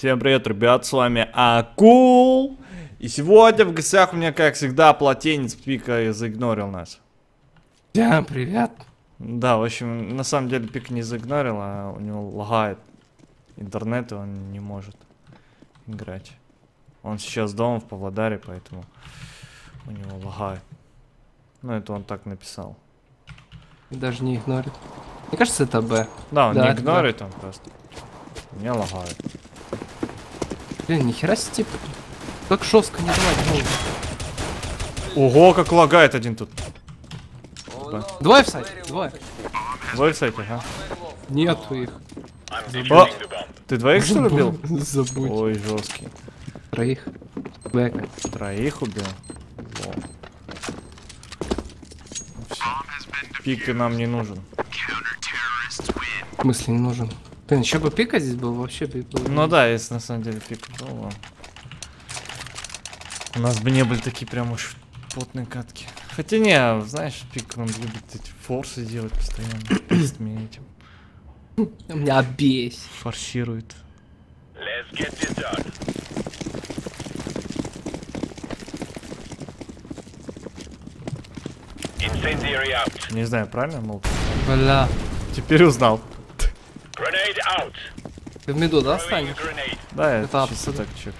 Всем привет, ребят, с вами Акул. И сегодня в гостях у меня, как всегда, плотенец Пика заигнорил нас. Всем привет. Да, в общем, на самом деле Пик не заигнорил, а у него лагает интернет, и он не может играть. Он сейчас дома в Павлодаре, поэтому у него лагает. Ну, это он так написал. Даже не игнорит. Мне кажется, это Б. Да, он Да, не это игнорит, он просто. Не лагает. Блин, нихера себе, типа. Как жестко не давать. Ого, как лагает один тут. Двое в сайте, двое. Двое в сайте, ага. Нету их. О, ты двоих что ли убил? Забудь. Ой, жесткий. Троих. Бэка. Троих убил? Во. Пик нам не нужен. В смысле не нужен? Блин, еще бы пика здесь был, вообще бы был. Ну да, если на самом деле пик был, ладно. У нас бы не были такие прям уж плотные катки. Хотя не, знаешь, пик он любит эти форсы делать постоянно. С меня этим Меня бесит. форсирует. Не знаю, правильно, мол? Бля. Теперь узнал. Ты в меду, да, станешь? Да, я Это чисто так чек.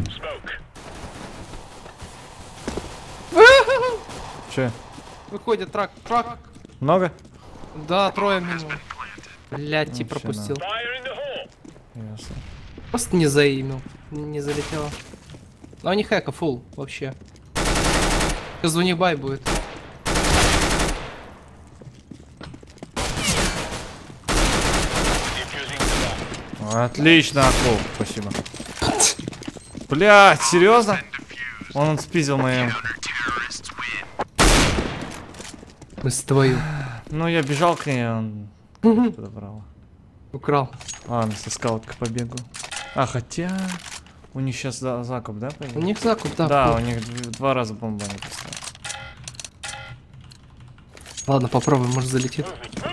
Че? Выходит трак. Много? Да, трое минут. Блять, Ну, тип вообще, пропустил. Ясно. Просто не заимел. Не залетело. Но они хэка, фул, вообще. Сейчас звони бай будет. Отлично, Акул, спасибо. Блять, серьезно? Он спиздил мою. Мы с твою. Ну, я бежал к ней, он подобрал. Украл. Ладно, со скауткой побегу. А, хотя... У них сейчас закуп, да, пойдет? У них закуп, да. Да, фул. у них два раза бомба написала. Ладно, попробуем, может залетит.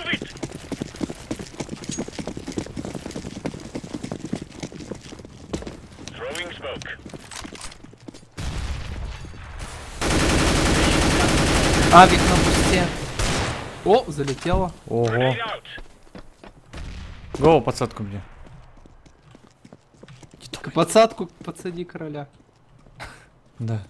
Авик на бусте. О, залетело. Ого. Гоу, подсадку мне. К подсадку подсади короля. Да.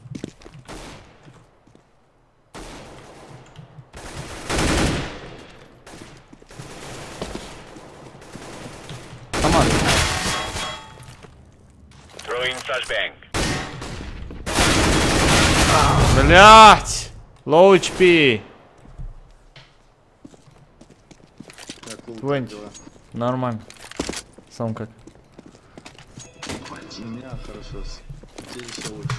Команда. Блять! Low HP. 20. Нормально. Сам как? У меня хорошо. Здесь все лучше.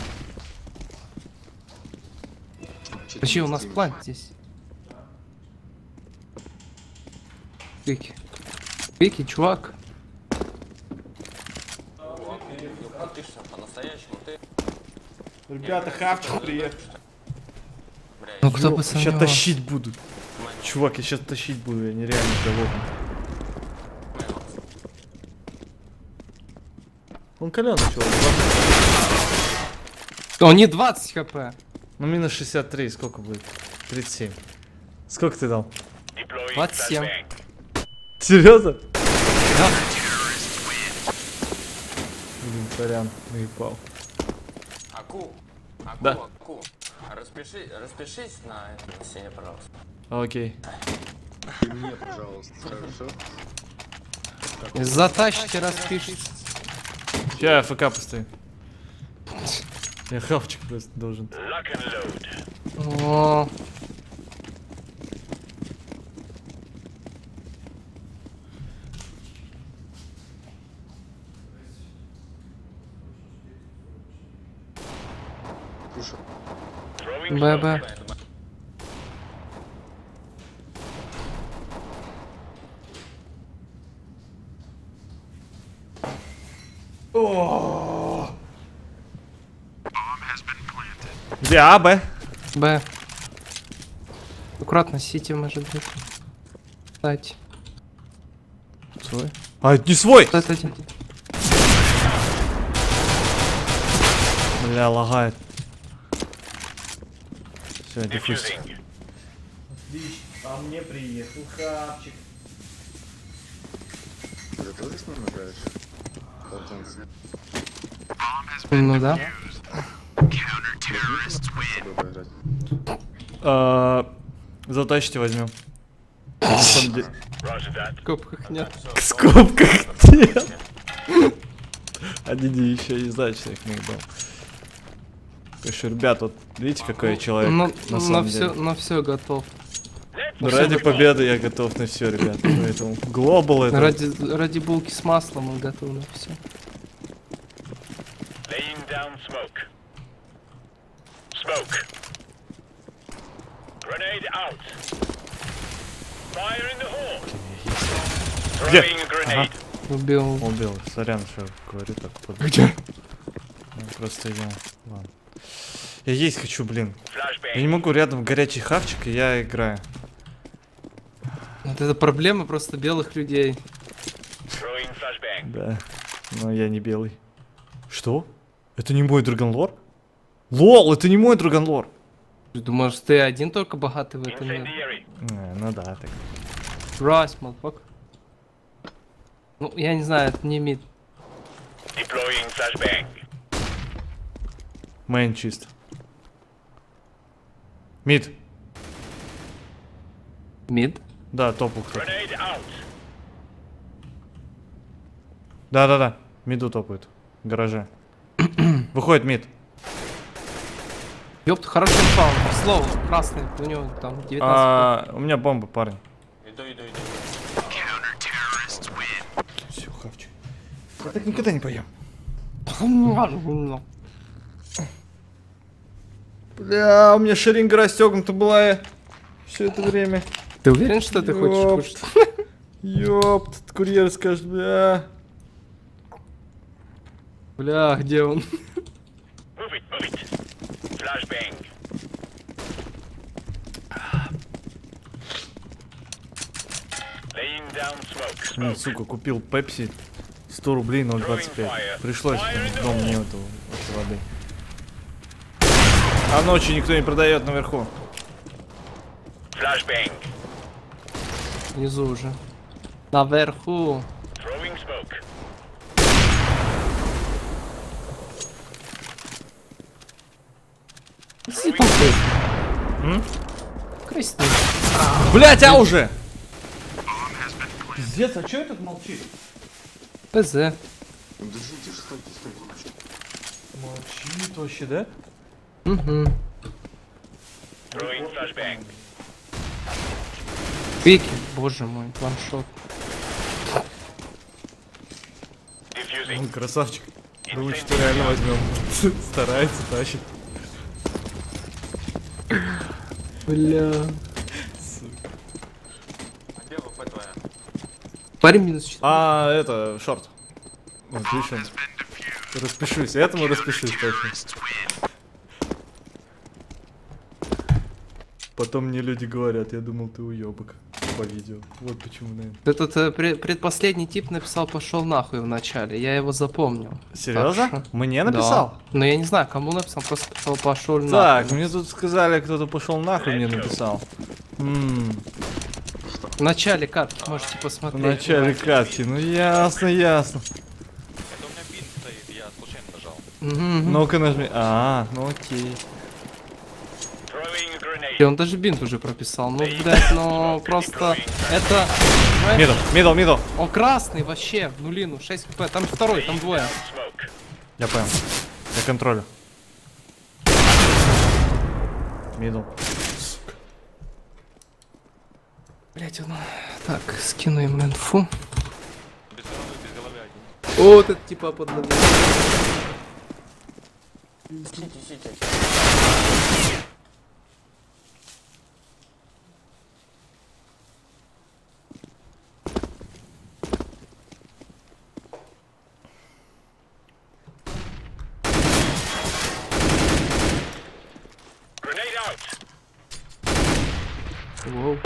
Вообще у нас план здесь. Вики. Вики, чувак. Ты что, по-настоящему ты? Ребята, хавчик приехал. Ну кто бы Сейчас сомневался. тащить буду. Чувак, я сейчас тащить буду, я нереально голодный. Он колян чувак. О, не 20 хп. Ну минус 63, сколько будет? 37. Сколько ты дал? 27. Серьезно? Да. Блин, сорян, наебал. Аку, Да. Аку, распишись на этой стене, пожалуйста. Окей. И мне, пожалуйста, хорошо? Затащите, распишите. Сейчас я ФК постою. Я хавчик просто должен. О, Слушай, ББ. Где А, Б? Б. Аккуратно, сити может быть. Кстати. Свой? А, это не свой! Вот это один. Бля, лагает. Все, дефьюз. А мне приехал хапчик. Ты тоже с ним играешь? Полтинцы. Ну да. Затащите возьмем. На самом деле. В копках нет. В скобках нет. Один еще не знает, что их не дал. Конечно, ребят, вот видите, какой я человек на самом деле. На все готов. Ну, ради победы я готов на все, ребят. Поэтому глобал это. Ради булки с маслом он готов на все. Где? Ага. Убил. Сорян, что говорю так. Где? Ну, просто я... Ладно. Я есть хочу, блин. Я не могу рядом горячий хавчик, и я играю. Вот это проблема просто белых людей. Да. Но я не белый. Что? Это не мой Драгонлор? Лол, это не мой Драгонлор. Ты думаешь, ты один только богатый в этом мире? Ну да, так. Райс, мальпак. Ну, я не знаю, это не мид. Мейн чисто. Мид. Мид? Да, топ ух. Да. Миду топает. В гараже. Выходит мид. Ёпта, хороший фаул. Слово, красный. У него там 19. У меня бомба, парень. Иду. Все, хавчик. Я так никогда не поем. Бля, у меня шеринга расстегнута была все это время. Ты уверен, что ты хочешь кушать? Ёпт, курьер скажет, бля. Бля, где он? Сука, купил пепси 100 рублей 0,25. Пришлось дом мне эту воды. А ночью никто не продает наверху. Внизу уже. Наверху. Красный. Блять, а уже! Пиздец, а чё этот молчит? ПЗ. Держите, стойте. Молчит вообще, да? Угу. Пики, боже мой, ваншот. Он красавчик. Думаю, что реально возьмем. Старается, тащит. Бля. А где ВП твоя? Парень минус 4. Это шорт. Вот, видишь, он. Распишусь, этому распишусь точно. Потом мне люди говорят, я думал, ты уебок по видео. Вот почему, наверное. Этот предпоследний тип написал «пошел нахуй» в начале, я его запомнил. Серьезно? Так что- Мне написал? Да. Но я не знаю, кому написал, просто пошел нахуй. Так, мне тут сказали, кто-то пошел нахуй, мне написал. В начале катки можете В посмотреть. начале катки, ну ясно. Это у меня бинт стоит, я случайно нажал. Ну-ка нажми. Ну окей. И он даже бинт уже прописал. Ну, блядь, ну просто это... Мидл. Он красный вообще, в нулину, 6 хп. Там второй, там двое. Я понял. Я контролю. Мидл. Блять, он... Так, скину им инфу. Без головы один. О, вот это типа подловил. Сидите. Воу.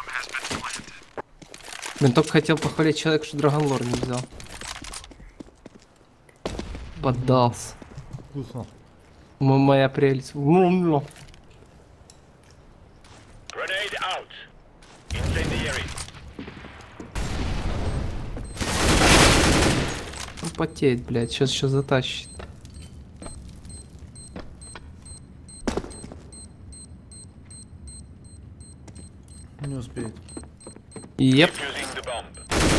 Блин, только хотел похвалить человека, что Драгонлор не взял. поддался. Вкусно. Моя прелесть. Grenade out. Incendiary. Он потеет, блядь. Сейчас еще затащит. Не успеет. Еп. Using the bomb.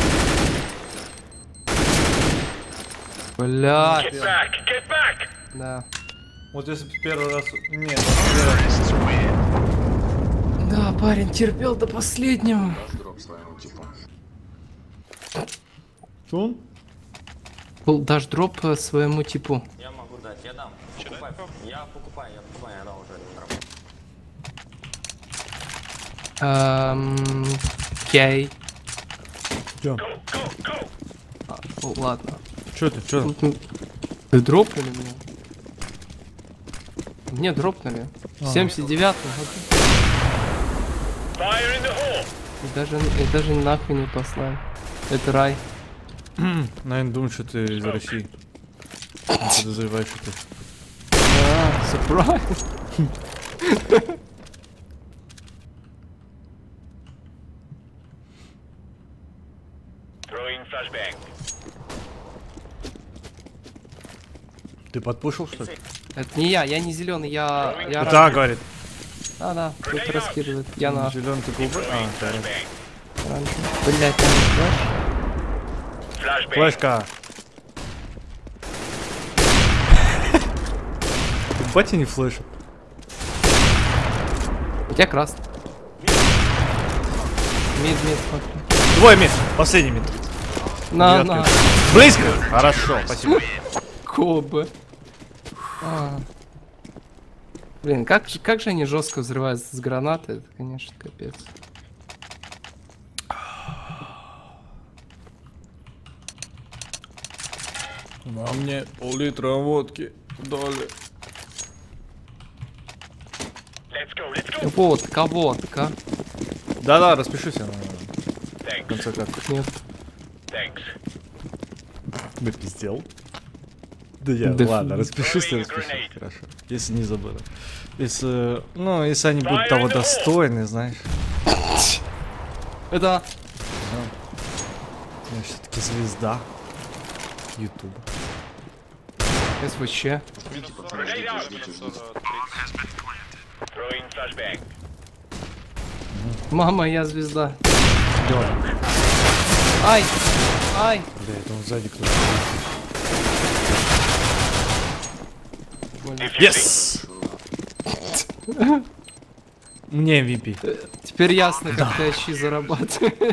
Бля. Get back. Да. Вот если бы первый раз... Нет, Да, парень терпел до последнего. Дашь дроп своему типу. что он? Был дашь дроп своему типу. Я могу дать, я дам. Покупай. Я покупаю, я дам уже один дроп. Окей. Чё? Ну, ладно. Чё ты? Чё? Ты дропнули меня? Мне дропнули. 79-й. Fire in the hole. И даже нахуй не послали. Это рай. Наверное, думаю, что ты из России. Не подозреваю, что ты. Сюрприз. Throwing flashbang. Ты подпушил, что ли? Это не я не зеленый, я Да, говорит. Да, тут раскидывает. Я на Зеленый ты голубой? А, да. оранжевый. Блять, там флеш. Flashbang. Флешка. Батя не флешит. У тебя красный. Мид, смотри. Двое мид. Последний мид. На. Девятка. Близко. Хорошо, спасибо. Кобы. Блин, как же они жестко взрываются с гранаты, это, конечно, капец. А мне пол-литра водки дали. Let's go. Водка. Да-да, распишись я в конце как. Нет. Thanks. Напиздел. Да я, Да ладно, фу. распишись, хорошо. Если не забыл. Если, ну, если они будут того достойны, знаешь. Это... Я все-таки звезда Ютуба. СВЧ. Grenade out. Throwing flashbang. Мама, я звезда. Ай! Бля, это он сзади кто-то. Yes! Мне MVP. Теперь ясно, как ты очки зарабатываешь.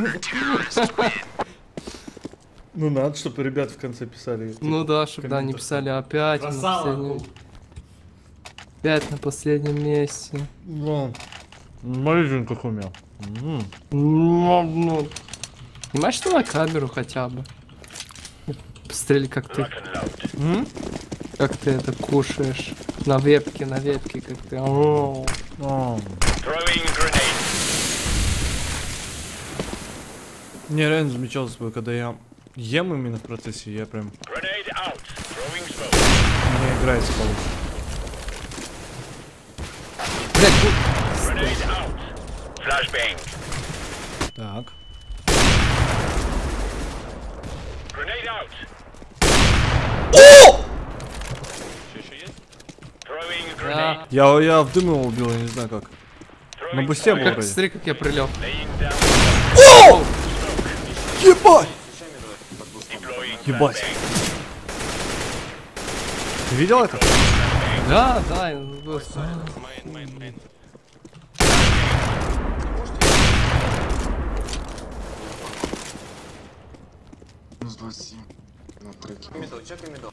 Ну надо, чтобы ребят в конце писали. Ну да, чтобы да, не писали опять на последнем... Опять на последнем месте. Ну, смотри, как умел. Ну, понимаешь, что на камеру хотя бы? Посмотрели, как ты это кушаешь. На вебке, как ты. О. Throwing grenade. Не, реально замечал за собой, когда я ем именно в процессе, я прям Grenade out. Throwing smoke. не играется получше. Блять, Grenade out. Flashbang. Так. Grenade out. Еще есть? Throwing grenade. да. Я в дыму его убил, я не знаю как. На Throwing бусте был Как, вроде. смотри, как я прилег. laying down. Ебать! Deploying Ебать. flashbang. Ты видел это? Да. Мейн. Минус 27 на треке. Мидл, чекай мидл.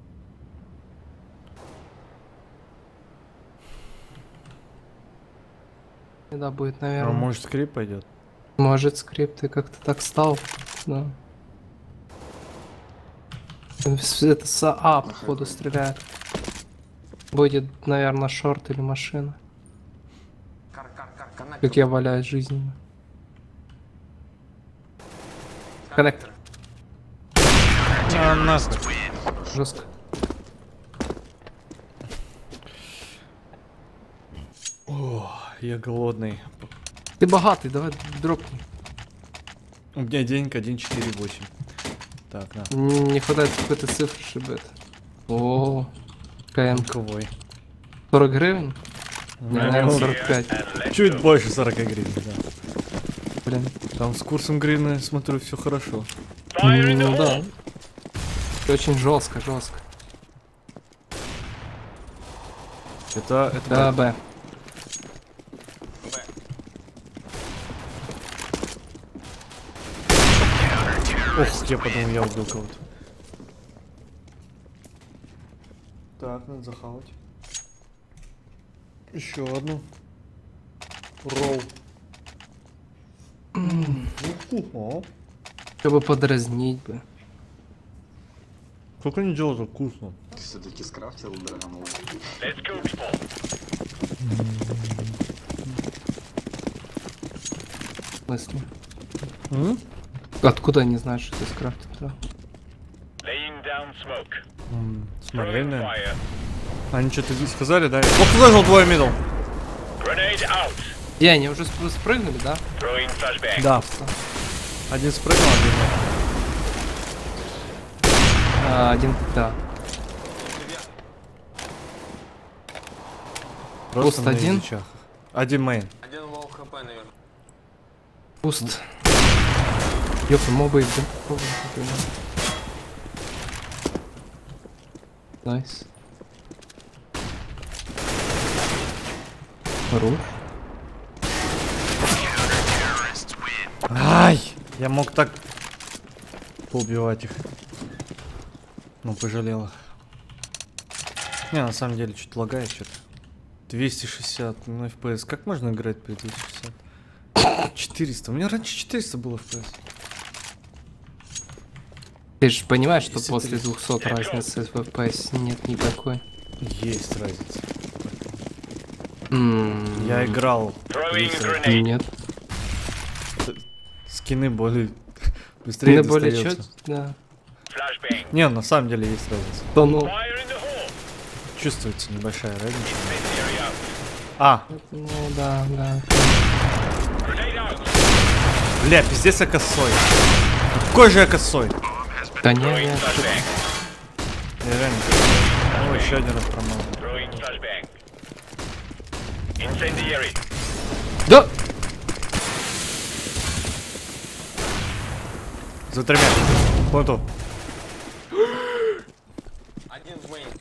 Да, будет, А наверное. может скрип пойдет? Может, скрипт, ты как-то так стал. Да. Это с А, походу, стреляет. Будет, наверное, шорт или машина. Коннектор. Как я валяюсь жизненно. Коннектор. А, нахуй. Жестко. Я голодный. Ты богатый, давай дропни. У меня денег 1,48. Так, на. Не хватает какой-то цифры, чтобы это. О, КМ. Ковой. 40 гривен? Не, наверное, 45. Чуть больше 40 гривен, да. Блин. Там с курсом гривны, смотрю, все хорошо. Ну да. Очень жестко, жестко. Это Да, Б. Ох, я подумал, я убил кого-то. Так, надо захавать. Еще одну. Ролл. О, Чтобы подразнить бы. как они делают так вкусно. Ты все-таки скрафтил драгонов. Let's go, people. В смысле? Откуда они знают, что ты скрафтил? Да? Laying down smoke. Смотри, Throwing наверное. fire. Они что-то сказали, да? Ох, зажил двое мидл. Grenade out. И они уже спрыгнули, да? Throwing flashbang. Да. Один спрыгнул, один нет. Один, да. Просто Пуст на один? язычах. Один мейн. Один лоу хп, наверное. Пуст. Ёпта, мобы их, да? Найс. Хорош. Ай! Я мог так поубивать их. Ну, пожалел их. Не, на самом деле, чуть лагает что-то. 260 на FPS. Как можно играть при 260? 400. У меня раньше 400 было FPS. Ты же понимаешь, что Если после ты- 200 разницы в FPS нет никакой. Есть разница. М, Я играл. Throwing если grenade. Нет. Скины более быстрее Ты более достается. чёт? Да. Flashbang. Не, на самом деле есть разница. Да ну. Fire in the hole. Чувствуется небольшая разница. Incendiary out. А, Ну да, да. Grenade out. бля, пиздец, я косой. Какой же я косой? Да не, Throwing не. flashbang. Я реально. Ну, еще один раз промазал. Throwing flashbang. Incendiary. Да! За тремя. Вон тут. Один в мейн.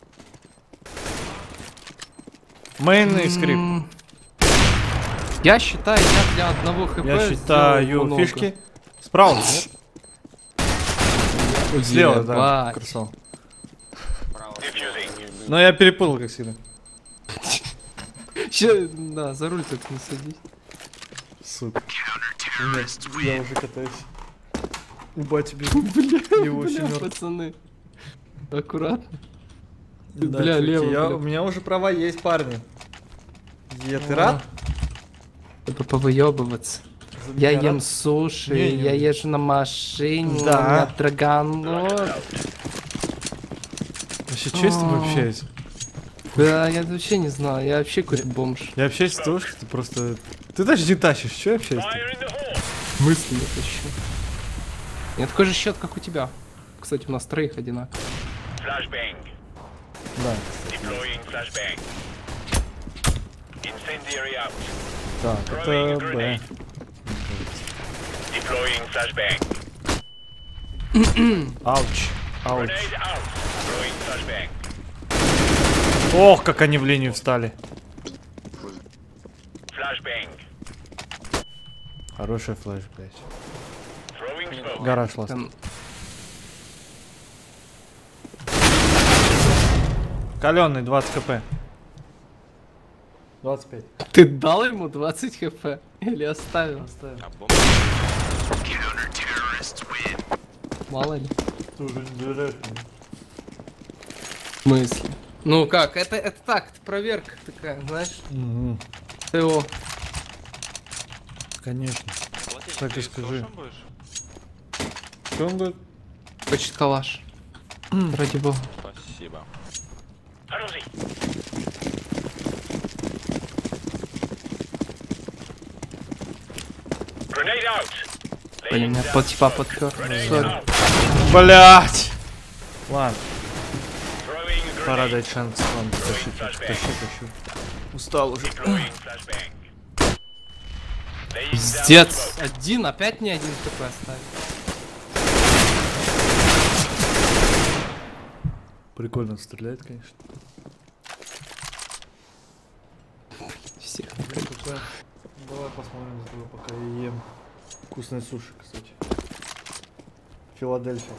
Мейн и скрип. Я считаю, я для одного хп Я считаю сделал много. фишки. Справа, нет? Слева, да, Ебать. красава. Право. Diffusing. Но я перепутал, как всегда. Ща, да, за руль только не садись. Сука. Я уже катаюсь. Ебать тебе. Его Бля, семерка. пацаны. Аккуратно. Да, Бля, чуваки, лево, бля. У меня уже права есть, парни. Ты О. рад? Чтобы повыебываться. За Я меня ем рад? суши, Не, не. я езжу на машине, Да. у меня драгонлот. Вообще честно мы О. общаемся? Да, я вообще не знаю, я вообще какой-то бомж. Я общаюсь с девушкой, ты просто... Ты даже не тащишь, что я общаюсь? Fire in the hole. Мысли не тащу. У меня такой же счет, как у тебя. Кстати, у нас троих одинаково. Flashbang. Да. Deploying flashbang. Incendiary out. Так, это Б. Deploying flashbang. Ауч. Ауч. Grenade out. Throwing flashbang. Ох, как они в линию встали. Flashbang. Хороший флеш, блядь. Throwing smoke. Гараж ласт. Там, Каленый, 20 хп. 25. ты дал ему 20 хп? Или оставил? Оставил. А бомба? Мало ли. Ты уже не доверяешь мне. В смысле? Ну как, это так, это проверка такая, знаешь? Мгм. ТО. Конечно. Златей, Так и ты скажи. калашом будешь? Что он будет? Хочет калаш. Ради бога. Спасибо. Оружие. Grenade out. Блин, меня под типа подпер. Сори. Блять! Ладно, Throwing пора grenade. дать шанс вам. Тащу. Устал уже. Throwing flashbang. Laying down Пиздец. smoke. Один, опять не один ТП оставил. Прикольно стреляет, конечно. Всех. Давай посмотрим за тобой, пока я ем. Вкусные суши, кстати. Филадельфия.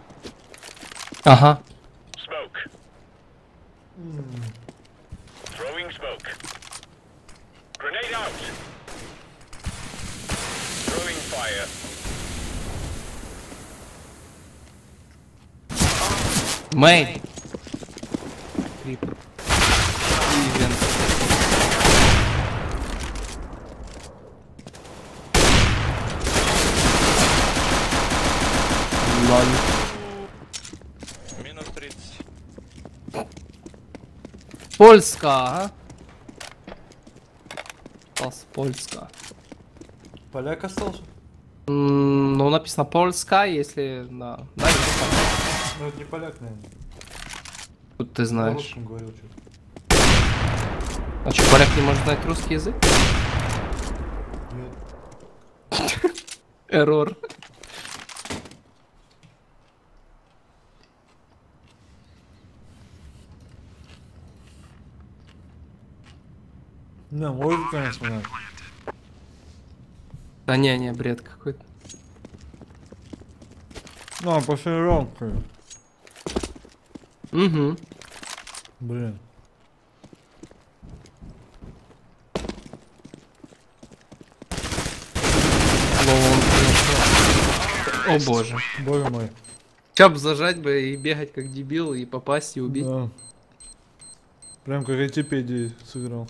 Ага. Smoke. Throwing smoke. Grenade out. Throwing fire. Мейн. Крипер. И вент. Лол. Минус 30. Польска, ага. Польска. Поляк остался? Ну, написано Польска, если на... Да, Ну это не поляк, наверное. тут ты На знаешь. русском говорил что-то. А что, поляк не может знать русский язык? Нет. Эррор. Не, может, конечно, надо. Да не, бред какой-то. Ну, после ромки. Угу. Блин. О боже. Боже мой. Сейчас бы зажать бы и бегать как дебил, и попасть, и убить. Да. Прям как Айтипедии сыграл.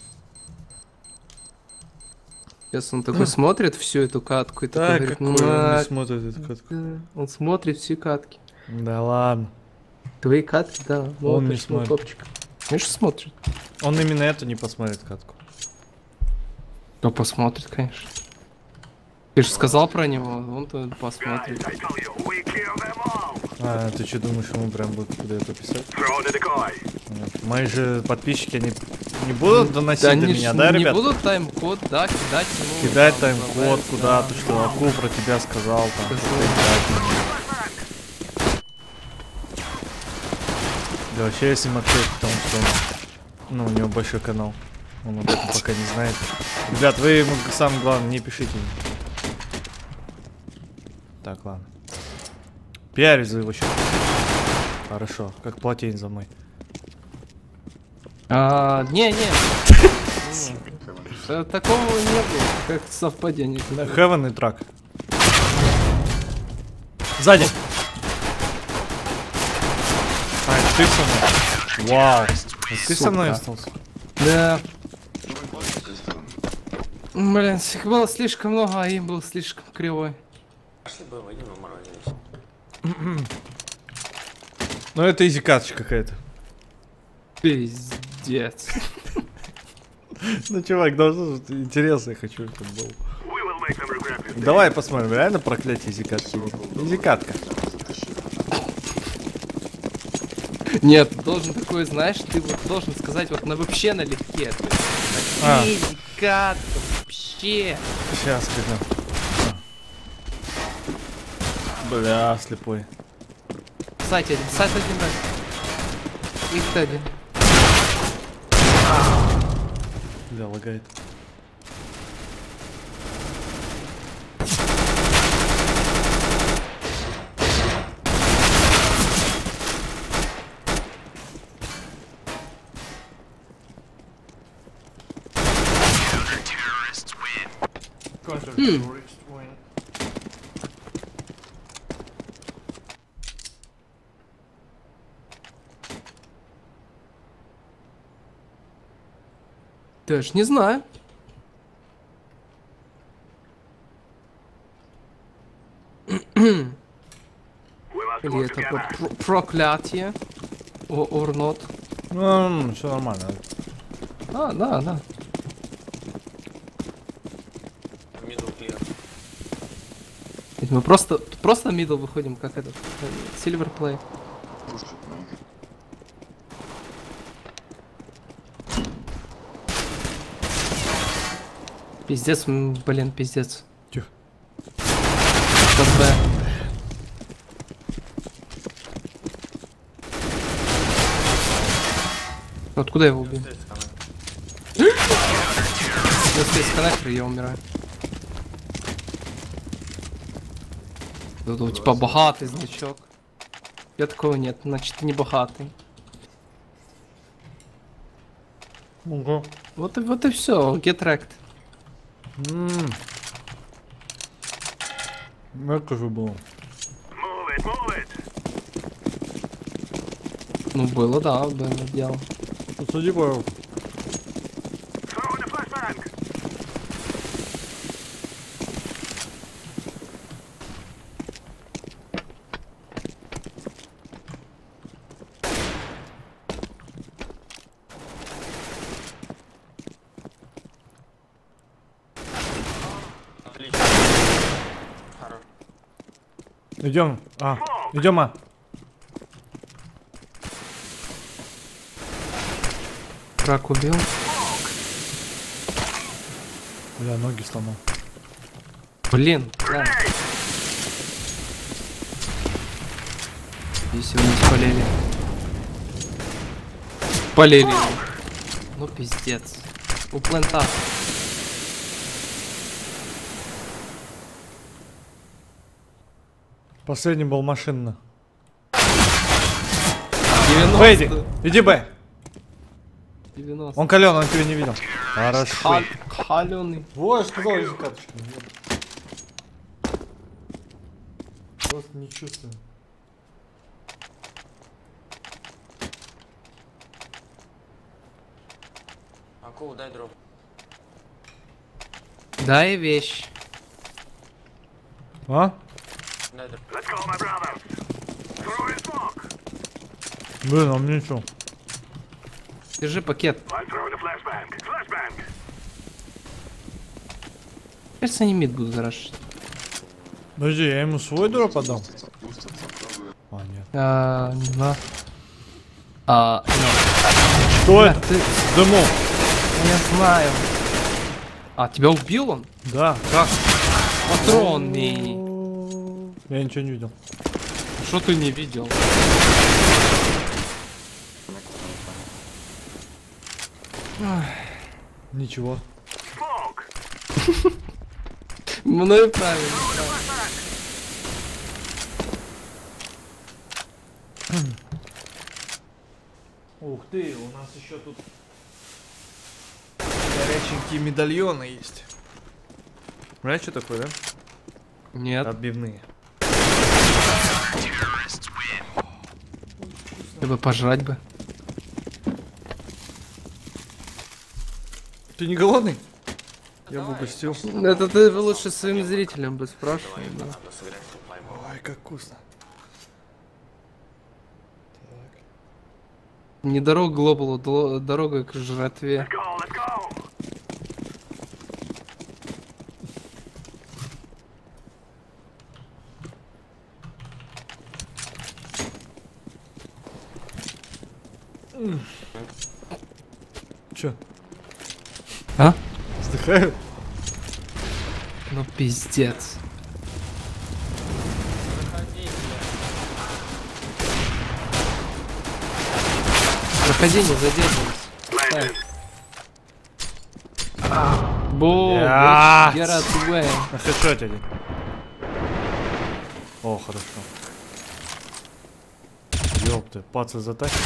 Сейчас он такой смотрит всю эту катку и такой Так, говорит, какой он «На, не смотрит эту катку. он смотрит все катки. Да ладно. Твои катки, да. Он не точно, смотрит. копчик. Конечно, смотрит. Он именно это не посмотрит катку. Да посмотрит, конечно. Ты же сказал про него, он-то посмотрит. А, ты что думаешь, ему прям будет куда-то писать? Throw the decoy. Нет. Мои же подписчики, они не будут доносить до они меня, ж да, не ребят? будут тайм-код, да, кидать ему. Кидать там, тайм-код добавить, куда-то, да. что Аку про тебя сказал, там. Сказал. что-то играть. Да вообще, если смотреть, потому что он, ну, у него большой канал. Он об этом пока не знает. Ребят, вы ему самое главное не пишите. Так, ладно. Пиарю за его счет. Хорошо, как платень за мой. Не. Такого не было, как совпадение. Heaven и трак. Сзади. А, это ты со мной? Вау. Это ты со мной Сука. остался? Да. Блин, их было слишком много, а им был слишком кривой. Пошли бы выйдем на морозе. Ну это изи-каточка какая-то. Пиздец. Ну, чувак, должно же интересно, я хочу, чтобы был. Давай посмотрим, реально проклятие изи-катки? Изи-катка. Нет, ты должен такой, знаешь, ты вот должен сказать вот вообще налегке. А. Катка, вообще. Сейчас скажу. Бля, слепой. Сайт один, да. Их один. Бля, лагает. Даже не знаю. Или это проклятие? Or not? Ну, все нормально. А, да. Middle clear. Мы просто мидл выходим, как этот Silver Play. Пушит, ну. Пиздец, блин, пиздец. Тихо. Под Б. Откуда я его убил? Я успею с коннектора, я умираю. Тут типа богатый значок. Я такого нет, значит не богатый. Ого. Вот и все, get wrecked. Это же было. Move it, move it. Ну было, да, было дело. Посади, пожалуйста. Throw in a flashbang. Отлично. Хорош. Идем. Идем, Рак убил. Бля, ноги сломал. Блин, да. Если его не спалили. Полили. Ну пиздец. У плента. Последний был машинно. 90. Бэйди, иди Б. 90. Он кален, он тебя не видел. Хорошо. Халёный. Вот, я сказал, иди каточка. Просто не чувствую. Аку, дай дроп. Дай вещь. А? Дай дроп. Let's go, my brothers. Throw in smoke. Блин, а мне что? Держи пакет. I throw in a flashbang. Flashbang. Кажется, они мид будут зарашить. Подожди, я ему свой дроп отдал? Пустят, попробую. Нет. Не знаю. Ну. Что это? Ты... Дыму. Я знаю. Тебя убил он? Да, как? Патронный. Я ничего не видел. Что ты не видел? Ничего. Smoke. Ну и правильно. Ух ты, у нас еще тут горяченькие медальоны есть. Знаешь, что такое, да? Нет. Отбивные. Я бы пожрать бы. Ты не голодный? Я бы угостил. Это ты лучше своим зрителям бы спрашивал. Да. Надо сыграть в футбол. Ой, как вкусно. Не дорога к глобалу, дорога к жратве. Go, let's go. Чё? А? Вздыхаю? Ну пиздец. Проходи, не задерживайся. Бу, Блядь. get out the way. На хедшоте один. О, хорошо. Ёпты, пацы затащит.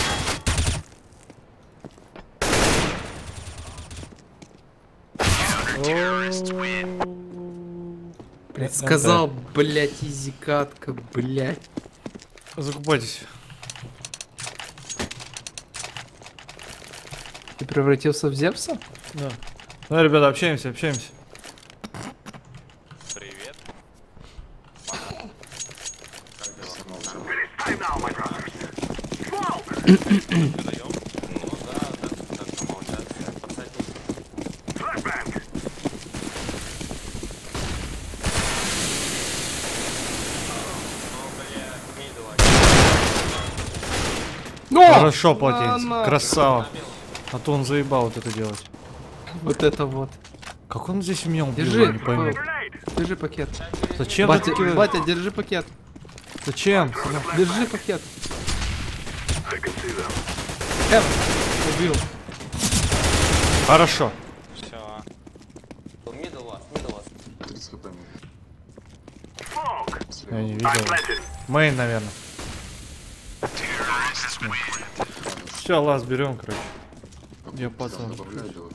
Блядь, сказал, блядь, изи катка, блядь. Закупайтесь. Ты превратился в Зевса? Да. Ну, ребята, общаемся, общаемся. Привет. Time now, my brothers. Smoke. Даем. Ну да, так помолчать. Подсадить. Flashbang. Но! Хорошо, полотенце. на. Красава. А то он заебал вот это делать. Вот это вот. Как он здесь меня убил, Держи, я не пойму. Grenade. Держи пакет. Зачем ты Батя, такие- батя, держи пакет. Зачем? Держи пакет. I can see them. Убил. Хорошо. Все. Мидл вас. 30 хп. Smoke. Я не I видел. planted. Мейн, наверное. Все, лаз берем, короче. Я пацан. Добавляю дело.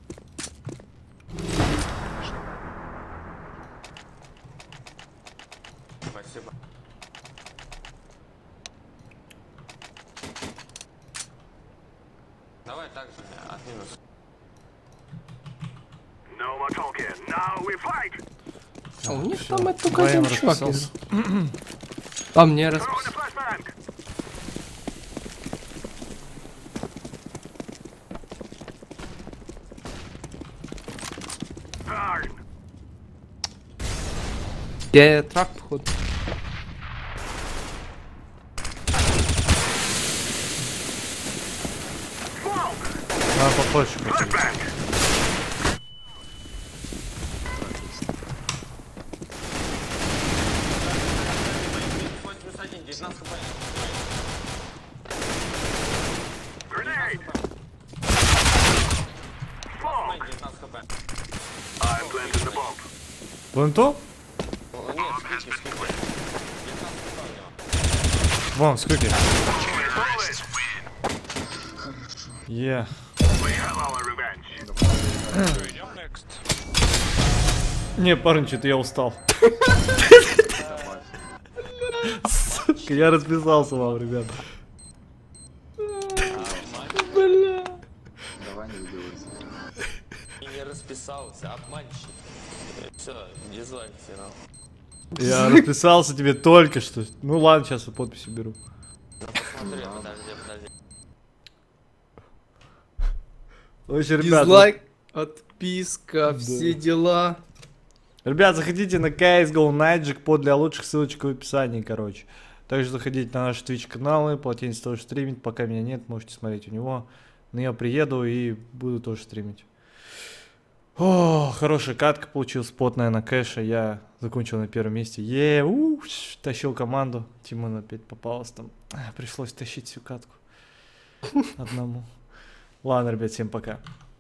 Спасибо. Давай так же, от минус. No more talking. Now we fight. А у них Всё. там это только Вдвоем один чувак. расписался. А мне Throw in a flashbang. Darn. Я трак, походу. Smoke. Надо попозже. Flashbang. Плюс 1, 19 хп. Grenade. Мейн, Smoke. 19 хп. I planted the bomb. Вон то? Нет, скидки. 19 хп у него. Вон, сколько? Bullets. Е. We have our revenge. Что, идем next? Не, парень, что-то я устал. Сука, я расписался вам, ребят. Давай не выделывайся. И не расписался, обманщик. Все, дизлайк все равно. Я расписался тебе только что. Ну ладно, сейчас я подписи беру. Смотри, подожди. В общем, ребят, Дизлайк, отписка, все дела. ребят, заходите на CSGO Night Jackpot для лучших, ссылочка в описании, короче. Также заходите на наши Twitch каналы, полотенец тоже стримить, пока меня нет, можете смотреть у него. Но я приеду и буду тоже стримить. О, хорошая катка получилась, потная на кэше, я закончил на первом месте. Тащил команду, Тимон опять попалась там, пришлось тащить всю катку одному. Ладно, ребят, всем пока.